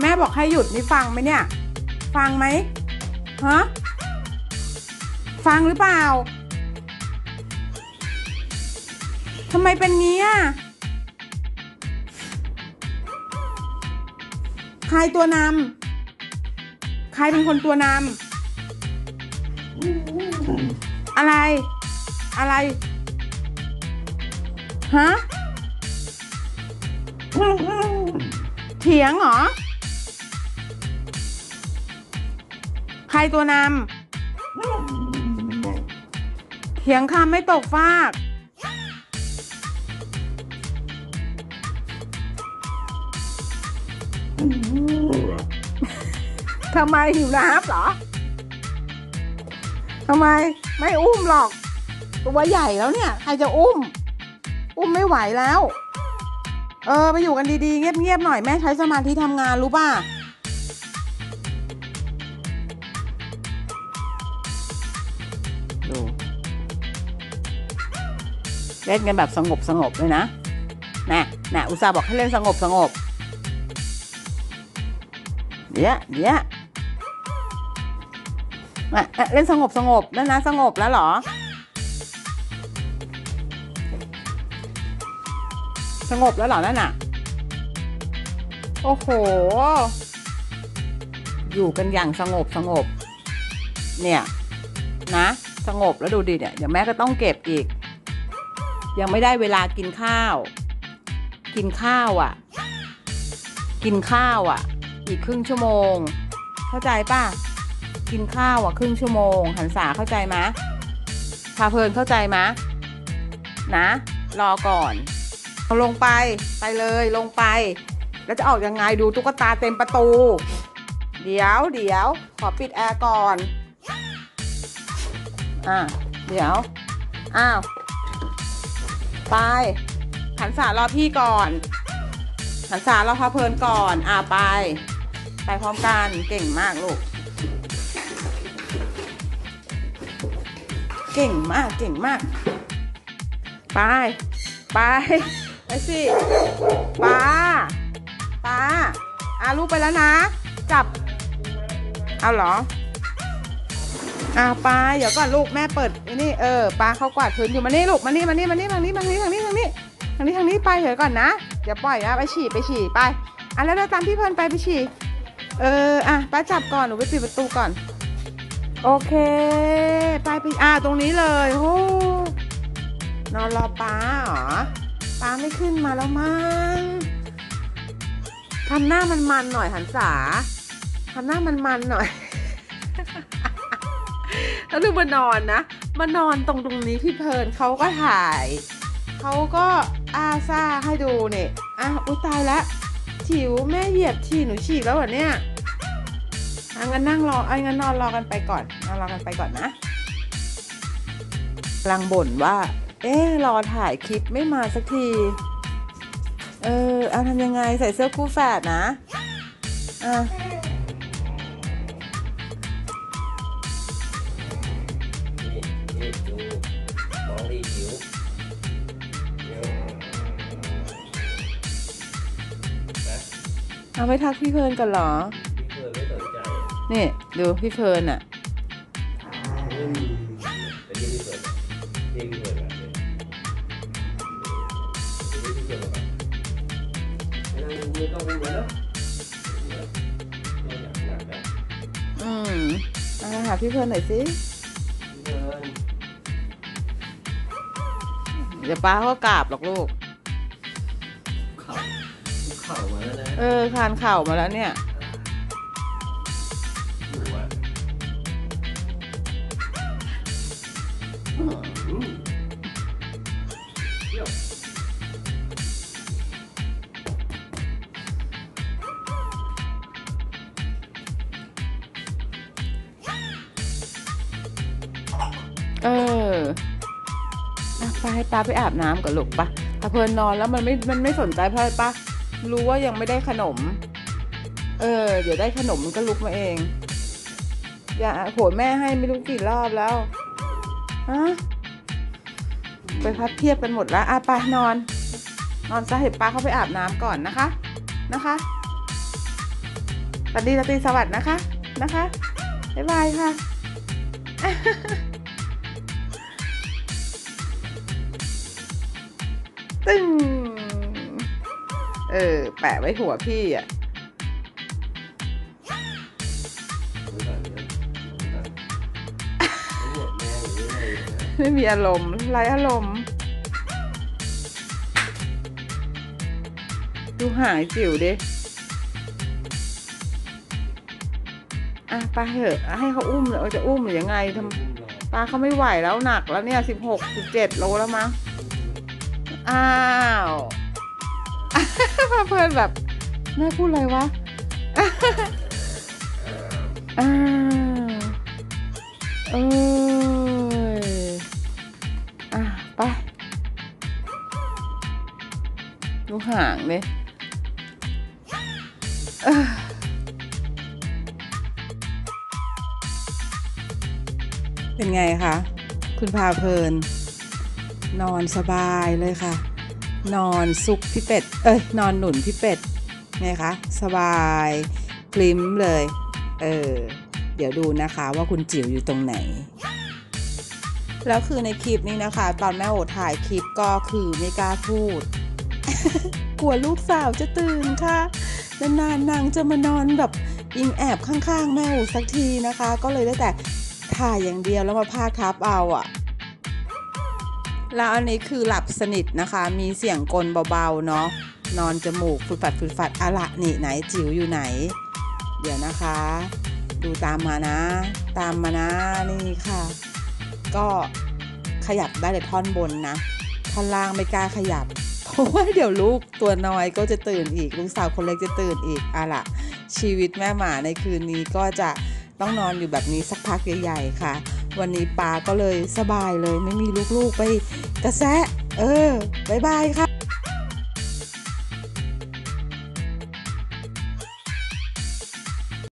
ม่บอกให้หยุดนี่ฟังไหมเนี่ยฟังไหมฮะฟังหรือเปล่าทำไมเป็นงี้อ่ะใครตัวนำใครเป็นคนตัวนำอะไรฮะเถียงเหรอใครตัวนำเถียงคำไม่ตกฟากทำไมหิวน้ำเหรอทำไมไม่อุ้มหรอกตัวใหญ่แล้วเนี่ยใครจะอุ้มไม่ไหวแล้วไปอยู่กันดีๆเงียบๆหน่อยแม่ใช้สมาธิทำงานรู้ป่ะดูเล่นกันแบบสงบเลยนะน่ะอุตส่าห์บอกให้เล่นสงบเดี๋ยวเล่นสงบนั่นนะสงบแล้วเหรอสงบแล้วเหรอนั่นน่ะโอ้โหอยู่กันอย่างสงบเนี่ยนะสงบแล้วดูดิเนี่ยเดี๋ยวแม่ก็ต้องเก็บอีกยังไม่ได้เวลากินข้าวอ่ะกินข้าวอ่ะอีกครึ่งชั่วโมงเข้าใจป่ะกินข้าวอ่ะครึ่งชั่วโมงหันษาเข้าใจไหมพาเพลินเข้าใจไหมนะรอก่อนเอาลงไปเลยลงไปแล้วจะออกยังไงดูตุ๊กตาเต็มประตูเดี๋ยวขอปิดแอร์ก่อนเดี๋ยวอ้าวไปหันษารอพี่ก่อนหันษารอพาเพลินก่อนไปพร้อมกันเก่งมากลูกเก่งมากไปสิป้าลูกไปแล้วนะจับเอาเหรอป้าเดี๋ยวก่อนลูกแม่เปิดนี่ป้าเขากวาดพื้นอยู่มานี่ลูกมานี่ทางนี้ไปเดี๋ยวก่อนนะอย่าปล่อยนะไปฉี่ไปแล้วเราตามพี่เพลินไปฉี่ป้าจับก่อนหนูไปปิดประตูก่อนโอเคไปตรงนี้เลยโอ้นอนรอป้าเหรอป้าไม่ขึ้นมาแล้วมั้งทำหน้ามันหน่อยหันษาทำหน้ามันหน่อย แล้วดูมานอนตรงนี้พี่เพลินเขาก็ถ่ายเขาก็ซ่าให้ดูเนี่ยอุ๊ยตายแล้วฉิวแม่เหยียบฉี่หนูฉี่แล้วเหรอเนี่ยงั้นนั่งรองั้นนอนรอกันไปก่อนนะกำลังบ่นว่ารอถ่ายคลิปไม่มาสักทีทำยังไงใส่เสื้อคู่แฝดนะเอาไปทักพี่เพลินกันเหรอนี่ดูพี่เพลินหาพี่เพลินหน่อยสิเดี๋ยวป้าเขากราบหรอกลูกเข่ามาแล้วนะคานเข่ามาแล้วเนี่ยไปให้ป้าไปอาบน้ำกับลูกปะถ้าเพลินนอนแล้วมันไม่สนใจป้ารู้ว่ายังไม่ได้ขนมเดี๋ยวได้ขนมมันก็ลุกมาเองอย่าโหแม่ให้ไม่รู้กี่รอบแล้วไปพัดเทียบกันหมดแล้วไปนอนซะเห็นป้าเขาไปอาบน้ำก่อนนะคะสวัสดีราตรีสวัสดิ์นะคะบ๊ายบายค่ะตึ้งแปะไว้หัวพี่อ่ะไม่มีอารมณ์ไร้อารมณ์ดูหายจิ๋วดิไปเถอะให้เขาอุ้มหรือจะอุ้มหรือยังไงทำปลาเขาไม่ไหวแล้วหนักแล้วเนี่ย16-17 โลแล้วมั้งอ้าวพาเพลินแบบแม่พูดอะไรวะไปดูห่างเลยเป็นไงคะคุณพาเพลินนอนสบายเลยค่ะนอนซุกพี่เป็ดนอนหนุนพี่เป็ดไงคะสบายกลิ้มเลยเดี๋ยวดูนะคะว่าคุณจิ๋วอยู่ตรงไหนแล้วคือในคลิปนี้นะคะตอนแม่โอถ่ายคลิปก็คือไม่กล้าพูด กลัวลูกสาวจะตื่นค่ะนานๆนางจะมานอนแบบอิงแอบข้างๆแม่โอสักทีนะคะก็เลยได้แต่ถ่ายอย่างเดียวแล้วมาพาดทับเอาแล้วอันนี้คือหลับสนิทนะคะมีเสียงกลเบาๆเนาะนอนจมูกฟืดฟัดอะละนี่ไหนจิ๋วอยู่ไหนเดี๋ยวนะคะดูตามมานะนี่ค่ะก็ขยับได้แต่ท่อนบนนะท่อนล่างไม่กล้าขยับเพราะว่าเดี๋ยวลูกตัวน้อยก็จะตื่นอีกลูกสาวคนเล็กจะตื่นอีกอะละชีวิตแม่หมาในคืนนี้ก็จะต้องนอนอยู่แบบนี้สักพักใหญ่ๆค่ะวันนี้ปาก็เลยสบายเลยไม่มีลูกๆไปกระแซะบ๊ายบายค่ะ